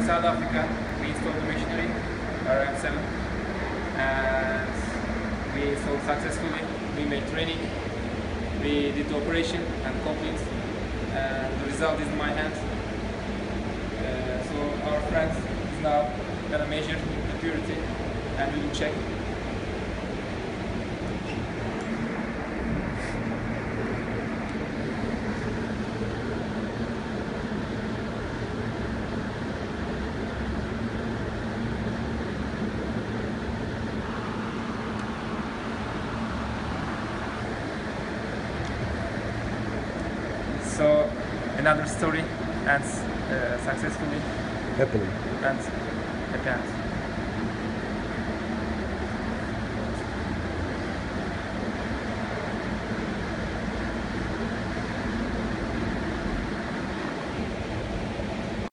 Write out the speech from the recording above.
South Africa, we installed the machinery, RM7, and we installed successfully. We made training, we did the operation and complete, and the result is in my hands. So our friend is now going to measure the purity and we will check. So another story ends successfully. Happily. And happy end.